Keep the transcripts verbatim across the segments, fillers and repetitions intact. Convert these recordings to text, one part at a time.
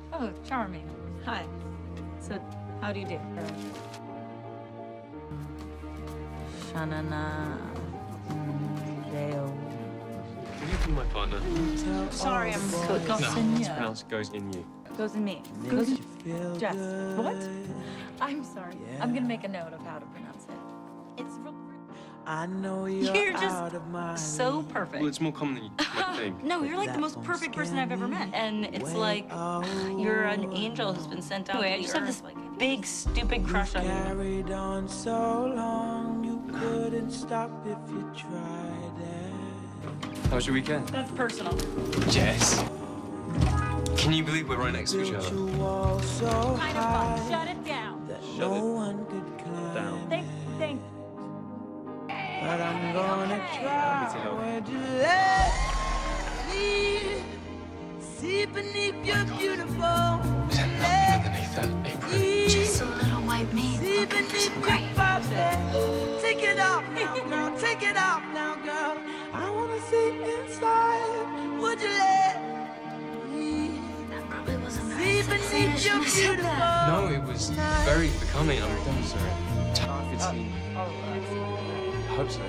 Oh, charming. Hi. So, how do you do? Shanana. Deo. Can you be my partner? Sorry, I'm so it goes no, in it's you. pronounced goes in you. Goes in me. Goes in Jess. What? I'm sorry. I'm gonna make a note of how to pronounce it. It's real. I know you're, You're just out of my so perfect. Well, it's more common than you might think. No, you're like the most perfect person I've ever met. And it's like you're an angel who's been sent out. Anyway, I just have this like big, stupid crush on you. Carried on so long, you couldn't stop if you tried it. How was your weekend? That's personal. Jess. Can you believe we're right next to each other? You wall so Kind of high fun. Shut it down. that Shut no it one could climb. down. Thank, thank. But I'm gonna Okay. try. Me to help. Would you let me see beneath your beautiful? Is there nothing underneath that apron? Just a little white meat See looking for beneath some your gravy. body. Take it off now, girl. Take it off now, girl. I wanna see inside. Would you let me That probably wasn't see very sexy. I beneath your shouldn't have said beautiful? that. No, it was very becoming. I'm damn sorry. Tough, it's in. I hope so.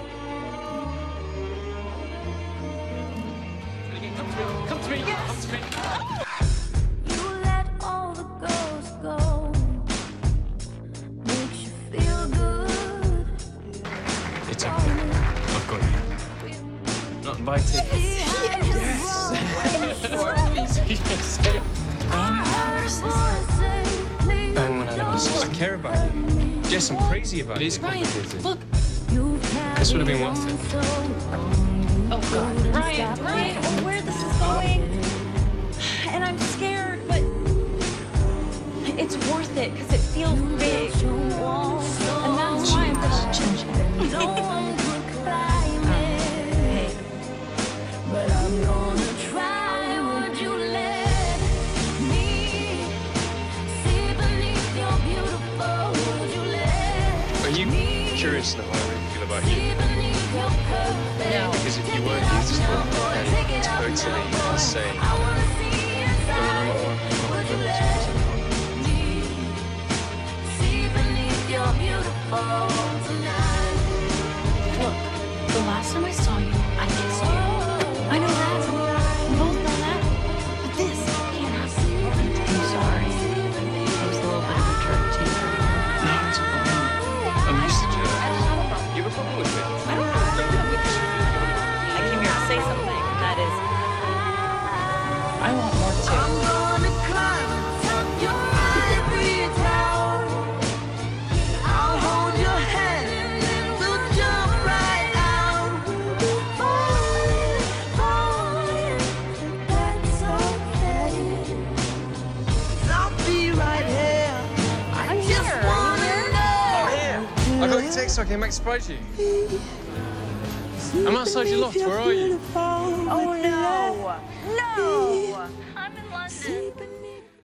Come to me, come to me, come to me. You let all the ghosts go. Makes you feel good. It's okay. I've got you. Not invited. Yes! Yes! Bang when I was. I care about you. Jess, I'm crazy about you. It is complicated. Look. This would have been worth it. Oh, God. Ryan, Ryan, oh, where this is going. And I'm scared, but it's worth it because it feels big. And that's why I'm gonna change it. Hey. But I'm gonna try. Would you let me see beneath your beautiful? Would you let Are you curious to know how I really feel about you? me beneath your perfect? No. Because if you weren't beautiful and totally insane, I wanna see inside. Would you let me see beneath your beautiful tonight? Look, the last time I saw you, I kissed you. I know that. We both know that. But this can't happen. I'm sorry. I was a little bit of a jerk to you. no, it's fine. I'm used to jerks. You have a problem with it? I don't know. I came here to say something, and that is, I want more too. I'm gonna climb atop your ivory tower. I'll hold your hand and we'll jump right out. Falling, falling, that's okay. I'll be right here. I I'm just here. wanna know. I'm here. I got your text so I came back to surprise you. I'm outside your loft. Where are you? Oh, no. No. I'm in London.